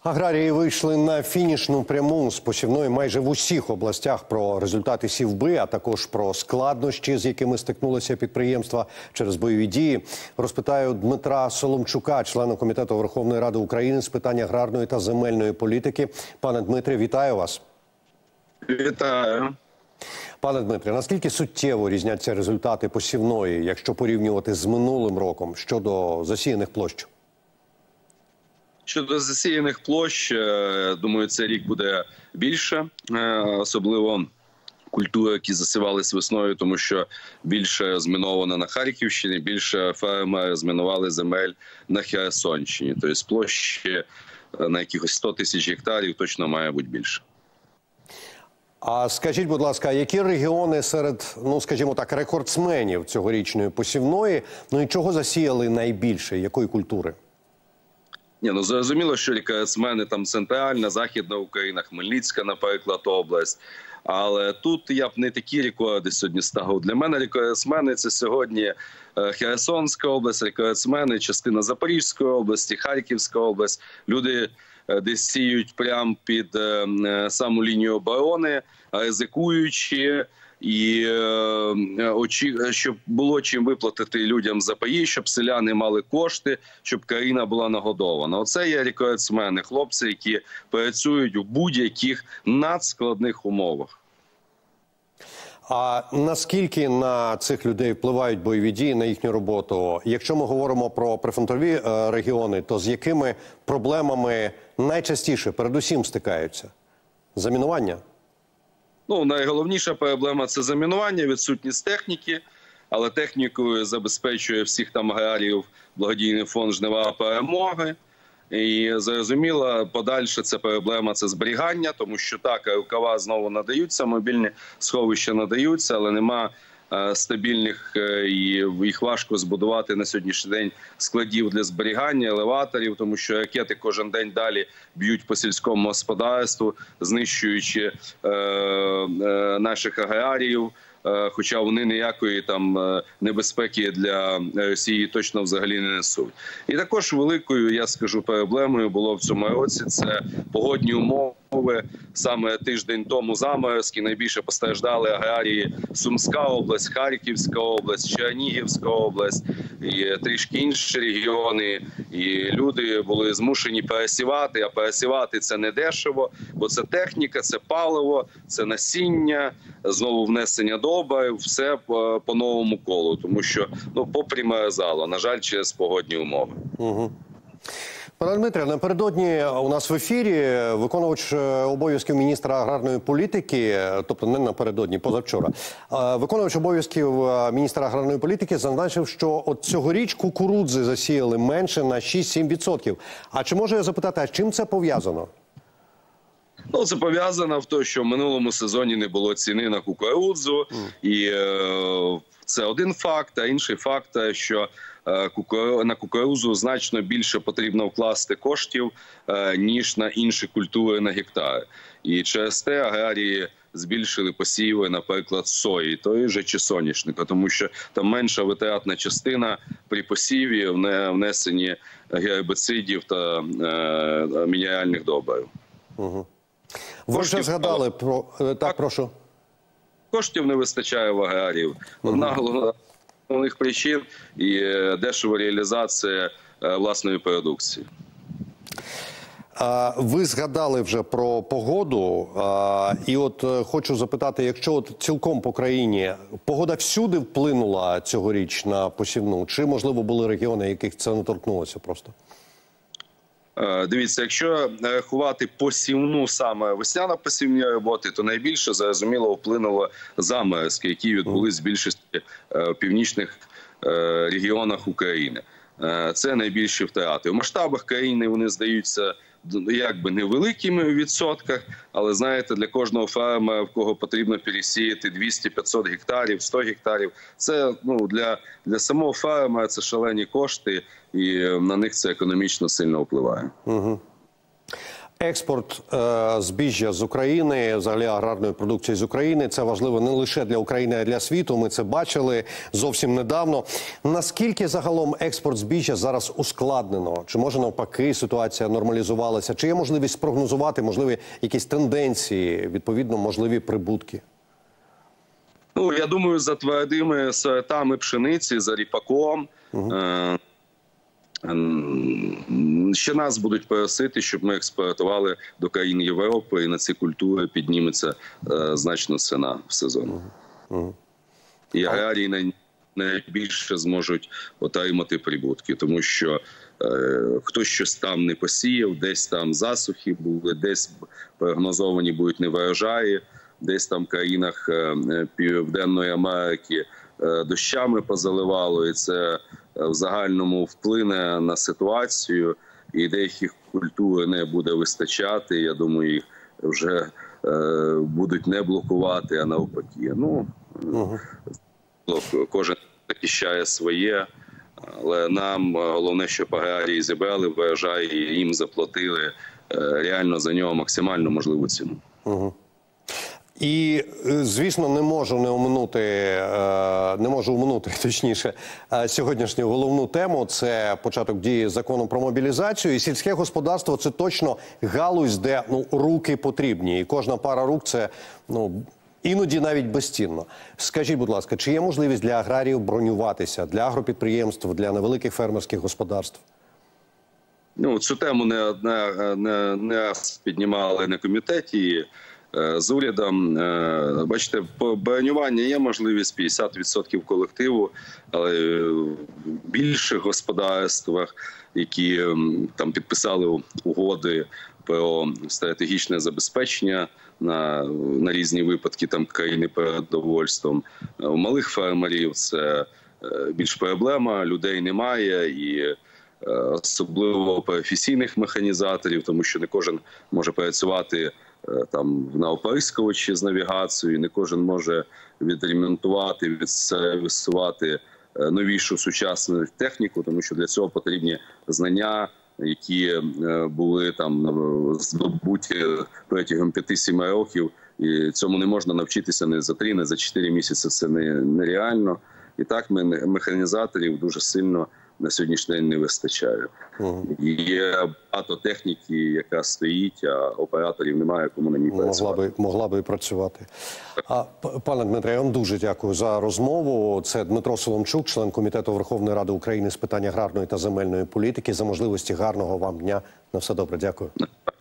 Аграрії вийшли на фінішну пряму з посівної майже в усіх областях. Про результати сівби, а також про складнощі, з якими стикнулися підприємства через бойові дії, розпитаю Дмитра Соломчука, члена Комітету Верховної Ради України з питань аграрної та земельної політики. Пане Дмитре, вітаю вас. Вітаю. Пане Дмитре, наскільки суттєво різняться результати посівної, якщо порівнювати з минулим роком, щодо засіяних площ? Щодо засіяних площ, думаю, цей рік буде більше, особливо культури, які засівались весною, тому що більше зміновано на Харківщині, більше фермери змінували земель на Херсонщині. Тобто площі на якихось 100 тисяч гектарів точно має бути більше. А скажіть, будь ласка, які регіони серед, скажімо так, рекордсменів цьогорічної посівної, і чого засіяли найбільше, якої культури? Зрозуміло, що рекордсмени там центральна, західна Україна, Хмельницька, наприклад, область. Але тут я б не такі рекорди сьогодні ставив. Для мене рекордсмени – це сьогодні Херсонська область, рекордсмени – частина Запорізької області, Харківська область. Люди десь сіють прямо під саму лінію оборони, ризикуючи, і щоб було чим виплатити людям за паї, щоб селяни мали кошти, щоб країна була нагодована. Оце є рекордсмени, хлопці, які працюють у будь-яких надскладних умовах. А наскільки на цих людей впливають бойові дії, на їхню роботу? Якщо ми говоримо про прифронтові регіони, то з якими проблемами найчастіше, передусім, стикаються? Замінування? Найголовніша проблема – це замінування, відсутність техніки, але технікою забезпечує всіх там аграріїв благодійний фонд «Жнива перемоги». І, зрозуміло, подальше це проблема – це зберігання, тому що так, рукава знову надаються, мобільні сховища надаються, але нема стабільних, і їх важко збудувати на сьогоднішній день складів для зберігання, елеваторів, тому що ракети кожен день далі б'ють по сільському господарству, знищуючи наших аграріїв, хоча вони ніякої там небезпеки для Росії точно взагалі не несуть. І також великою, я скажу, проблемою було в цьому році – це погодні умови. Саме тиждень тому заморозки, найбільше постраждали аграрії Сумська область, Харківська область, Чернігівська область і трішки інші регіони. І люди були змушені пересівати, а пересівати це не дешево, бо це техніка, це паливо, це насіння, знову внесення добрив, все по новому колу, тому що, попри мерзало, на жаль, через погодні умови. Пане Дмитре, напередодні у нас в ефірі виконувач обов'язків міністра аграрної політики, тобто не напередодні, позавчора, виконувач обов'язків міністра аграрної політики зазначив, що от цьогоріч кукурудзи засіяли менше на 6-7%. А чи можу я запитати, а з чим це пов'язано? Це пов'язано в тому, що в минулому сезоні не було ціни на кукурудзу, і це один факт, а інший факт, що на кукурудзу значно більше потрібно вкласти коштів, ніж на інші культури на гектар. І через те аграрії збільшили посіви, наприклад, сої, тої же чи соняшника, тому що там менша витратна частина при посіві внесенні гербіцидів та мінеральних добрив. Ви вже згадали про... Так, прошу. Коштів не вистачає в аграріїв. Одна головних причин і дешева реалізація власної продукції. Ви згадали вже про погоду, і от хочу запитати, якщо от цілком по країні погода всюди вплинула цьогоріч на посівну, чи, можливо, були регіони, яких це не торкнулося просто? Дивіться, якщо рахувати посівну, саме весняно-посівні роботи, то найбільше, зрозуміло, вплинуло заморозки, які відбулись в більшості північних регіонах України. Це найбільші втрати. В масштабах країни вони здаються якби невеликими у відсотках, але, знаєте, для кожного фермера, в кого потрібно пересіяти 200-500 гектарів, 100 гектарів, це для самого фермера це шалені кошти, і на них це економічно сильно впливає. Експорт збіжжя з України, взагалі аграрної продукції з України, це важливо не лише для України, а й для світу. Ми це бачили зовсім недавно. Наскільки загалом експорт збіжжя зараз ускладнено? Чи може навпаки ситуація нормалізувалася? Чи є можливість спрогнозувати, можливі якісь тенденції, відповідно, можливі прибутки? Ну, я думаю, за твердими сортами пшениці, за ріпаком, ще нас будуть просити, щоб ми експортували до країн Європи, і на ці культури підніметься значно ціна в сезон. І аграрії найбільше зможуть отримати прибутки, тому що хтось щось там не посіяв, десь там засухи були, десь прогнозовані будуть неврожаї, десь там в країнах Південної Америки дощами позаливало, і це в загальному вплине на ситуацію, і деяких культур не буде вистачати. Я думаю, їх вже будуть не блокувати, а навпаки. Ну, кожен захищає своє, але нам головне, щоб аграрії зібрали врожай і їм заплатили реально за нього максимально можливу ціну. І, звісно, не можу оминути, точніше, сьогоднішню головну тему – це початок дії закону про мобілізацію. І сільське господарство – це точно галузь, де руки потрібні. І кожна пара рук – це іноді навіть безцінно. Скажіть, будь ласка, чи є можливість для аграріїв бронюватися, для агропідприємств, для невеликих фермерських господарств? Ну, цю тему не раз піднімали на комітеті з урядом. Бачите, по бронюванню є можливість 50% колективу, але в більших господарствах, які там підписали угоди про стратегічне забезпечення на різні випадки там країни продовольством, у малих фермерів це більш проблема, людей немає, і особливо професійних механізаторів, тому що не кожен може працювати там на оприскувачі з навігацією, не кожен може відремонтувати, відсервісувати новішу сучасну техніку, тому що для цього потрібні знання, які були там здобуті протягом 5-7 років, і цьому не можна навчитися не за 3, не за 4 місяці, це нереально. І так механізаторів дуже сильно на сьогоднішній день не вистачає. Є багато техніки, яка стоїть, а операторів немає, кому на ній працювати. Могла би і працювати. Пане Дмитре, я вам дуже дякую за розмову. Це Дмитро Соломчук, член Комітету Верховної Ради України з питань аграрної та земельної політики. За можливості гарного вам дня. На все добре. Дякую.